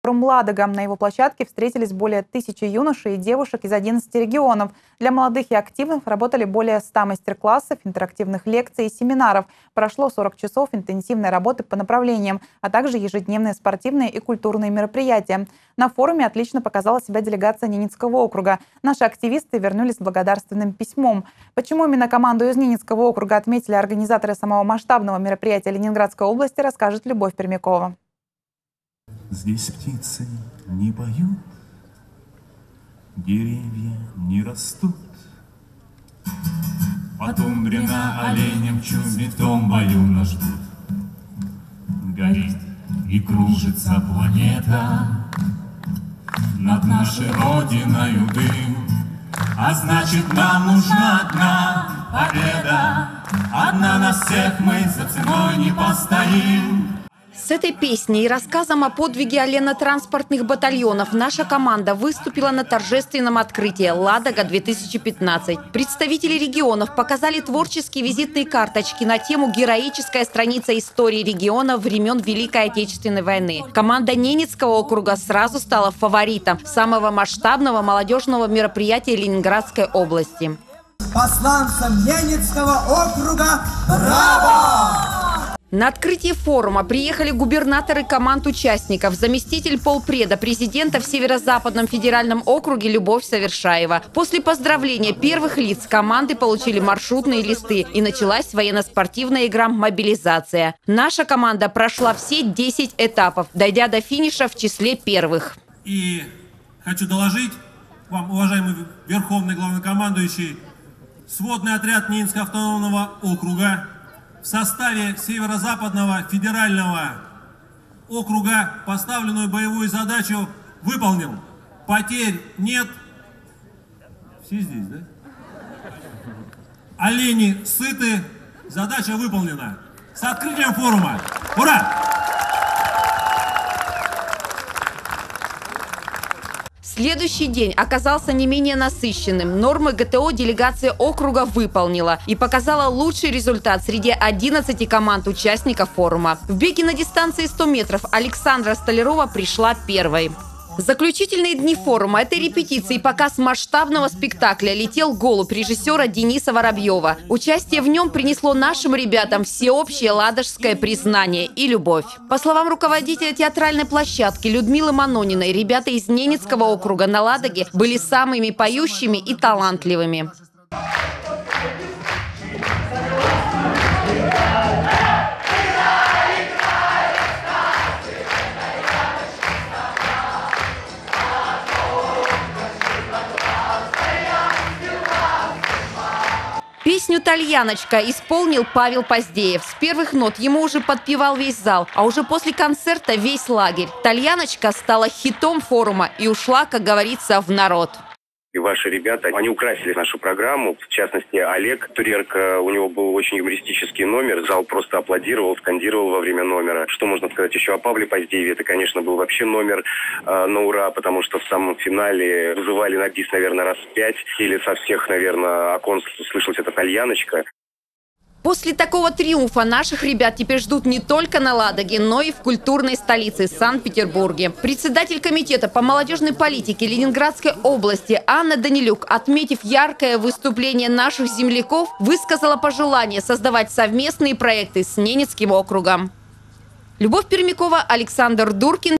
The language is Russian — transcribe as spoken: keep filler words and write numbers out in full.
Форум «Ладога». На его площадке встретились более тысячи юношей и девушек из одиннадцати регионов. Для молодых и активных работали более ста мастер-классов, интерактивных лекций и семинаров. Прошло сорок часов интенсивной работы по направлениям, а также ежедневные спортивные и культурные мероприятия. На форуме отлично показала себя делегация Ненецкого округа. Наши активисты вернулись с благодарственным письмом. Почему именно команду из Ненецкого округа отметили организаторы самого масштабного мероприятия Ленинградской области, расскажет Любовь Пермякова. Здесь птицы не поют, деревья не растут. По тундре на оленем чумитом бою нас ждут. Горит и кружится планета над нашей родиною дым. А значит, нам нужна одна победа. Одна на всех, мы за ценой не постоим. С этой песней и рассказом о подвиге олено-транспортных батальонов наша команда выступила на торжественном открытии «Ладога-две тысячи пятнадцать». Представители регионов показали творческие визитные карточки на тему «Героическая страница истории региона времен Великой Отечественной войны». Команда Ненецкого округа сразу стала фаворитом самого масштабного молодежного мероприятия Ленинградской области. Посланцам Ненецкого округа браво! На открытие форума приехали губернаторы команд участников, заместитель полпреда президента в Северо-Западном федеральном округе Любовь Совершаева. После поздравления первых лиц команды получили маршрутные листы, и началась военно-спортивная игра «Мобилизация». Наша команда прошла все десять этапов, дойдя до финиша в числе первых. И хочу доложить вам, уважаемый верховный главнокомандующий, сводный отряд Ненецкого автономного округа в составе Северо-Западного федерального округа поставленную боевую задачу выполнил. Потерь нет. Все здесь, да? Олени сыты. Задача выполнена. С открытием форума. Ура! Следующий день оказался не менее насыщенным. Нормы ГТО делегация округа выполнила и показала лучший результат среди одиннадцати команд участников форума. В беге на дистанции сто метров Александра Столярова пришла первой. Заключительные дни форума – это репетиции и показ масштабного спектакля «Летел голубь» режиссера Дениса Воробьева. Участие в нем принесло нашим ребятам всеобщее ладожское признание и любовь. По словам руководителя театральной площадки Людмилы Манониной, ребята из Ненецкого округа на Ладоге были самыми поющими и талантливыми. Песню «Тальяночка» исполнил Павел Поздеев. С первых нот ему уже подпевал весь зал, а уже после концерта весь лагерь. «Тальяночка» стала хитом форума и ушла, как говорится, в народ. И ваши ребята, они украсили нашу программу. В частности, Олег Турерко, у него был очень юмористический номер. Зал просто аплодировал, скандировал во время номера. Что можно сказать еще о Павле Поздееве? Это, конечно, был вообще номер э, на ура, потому что в самом финале вызывали на бис, наверное, раз пять. Или со всех, наверное, окон слышалась эта «Тальяночка». После такого триумфа наших ребят теперь ждут не только на Ладоге, но и в культурной столице Санкт-Петербурге. Председатель комитета по молодежной политике Ленинградской области Анна Данилюк, отметив яркое выступление наших земляков, высказала пожелание создавать совместные проекты с Ненецким округом. Любовь Пермякова, Александр Дуркин.